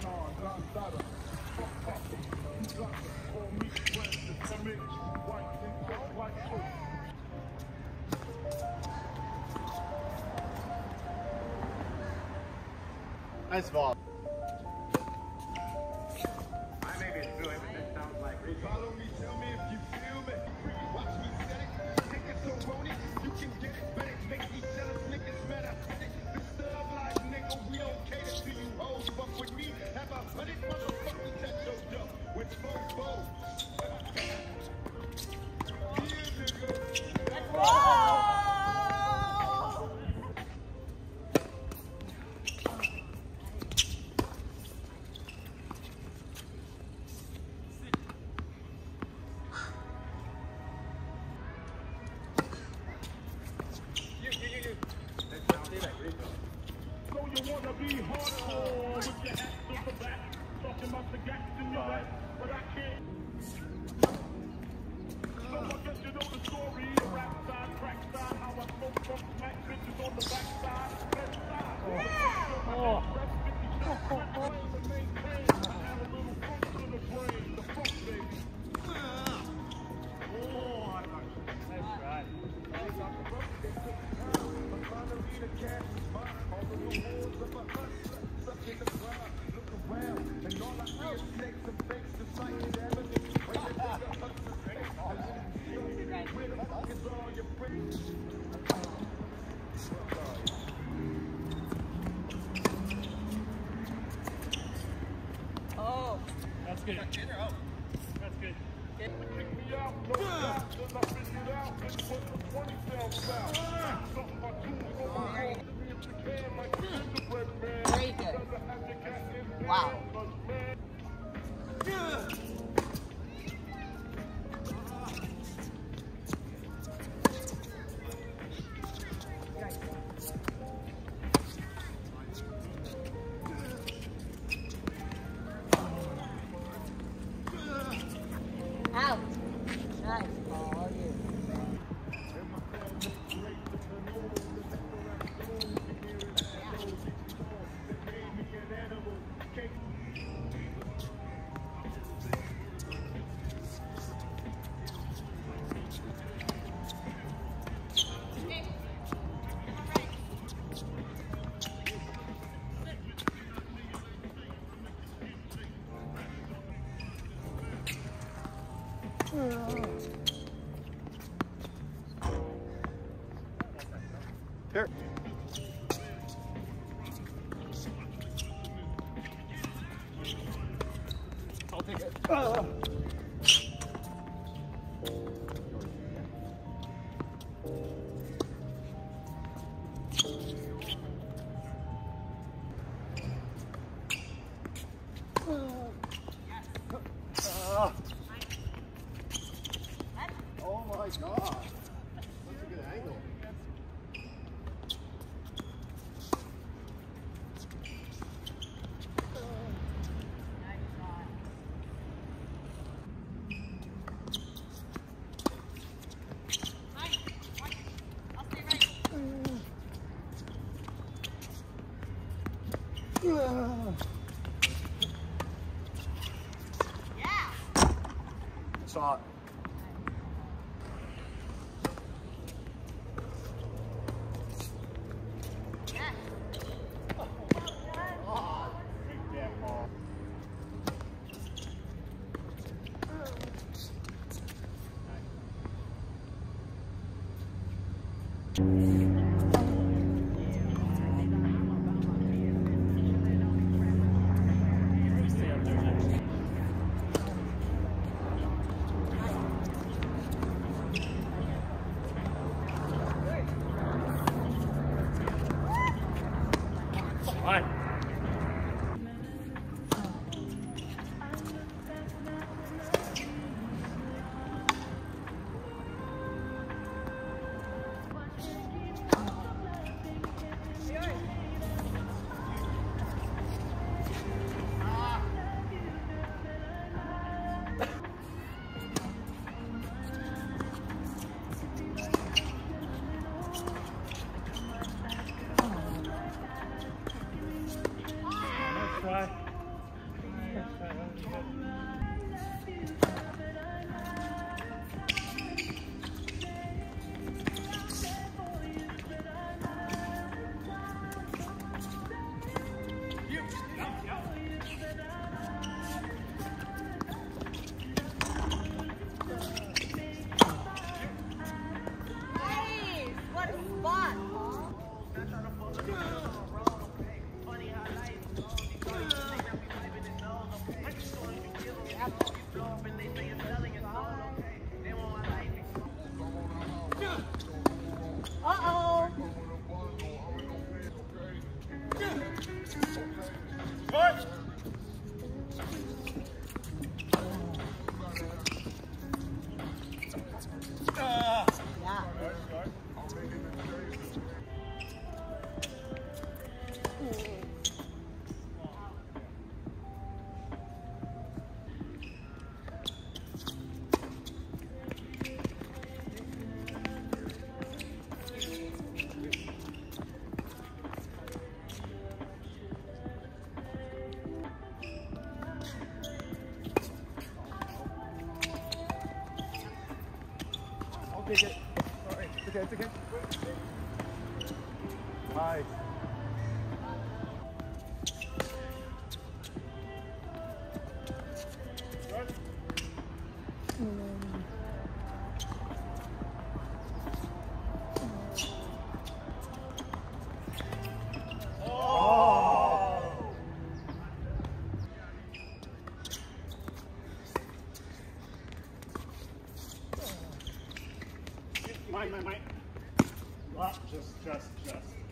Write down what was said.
Nice ball. I may be through it, but that sounds like follow me, tell me if you feel me. Watch me set it. Take it so want it. You can get it, but it makes me jealous. Niggas better. This thug life, nigga, we don't cater to you hoes. Fuck with me. Have 100 motherfuckers at your door with foes. Yeah, nigga. So you wanna be hardcore with your ass to the back, talking about the gas in your back, but I can't. So I guess you know the story, the rap side, crack side, how I smoke from smack bitches on the back side, left side. Rest 50 shots, to maintain. I had a little funk to the brain, the funk baby. Nice try. Oh. That's good. That's good. Kick me out, no doubt, then I figured out and put the 20 sounds out. Something my tools on my own. If you can, like a gingerbread man. Very good. Wow. Out. Nice. Oh, yeah. Here. I'll take it. Oh my God. That's a good angle. Saw it. Fine. spot. Uh-oh. What? Yeah. I'll take it. All right, it's okay, it's okay. Nice. Mine. Just.